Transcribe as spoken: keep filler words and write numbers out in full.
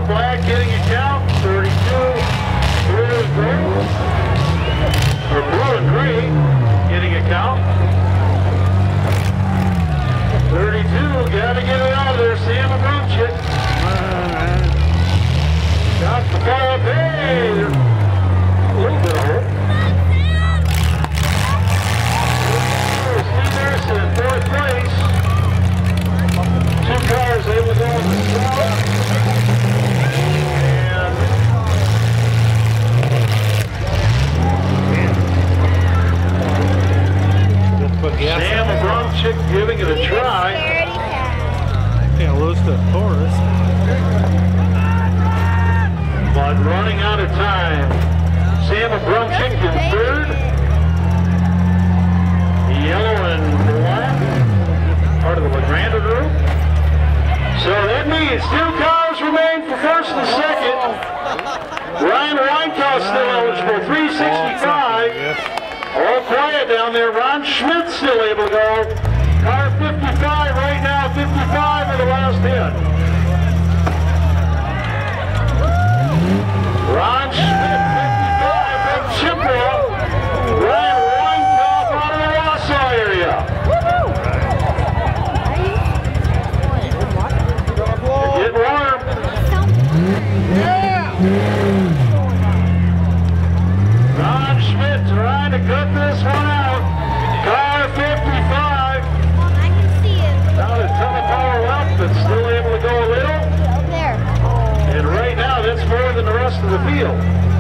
Black getting a count. thirty-two. Blue and gray. Or blue and gray getting a count. thirty-two. Got to get it out of there. Sam Abramczyk. Got the ball up. Hey, there's a little bit of hope. Steve Harrison in fourth place. Two cars able to go in the south. And Sam Abramczyk giving it a try. Can't lose to Taurus. But running out of time. Sam Abramczyk in third. Yellow and black. Part of the Legranda group. So that means two cars remain for first and second. Ryan Reinkow still eligible, three sixty-five. All quiet down there. Ron Schmidt still able to go. Car fifty-five right now, fifty-five in the last hit. Ron Schmidt, fifty-five from Chippewa. Ryan Reinkow out of the Wausau area. Get warm. Yeah. Ron Schmidt trying to cut this one out. Car fifty-five. I can see it. Not a ton of power left, but still able to go a little. There. And right now, that's more than the rest of the field.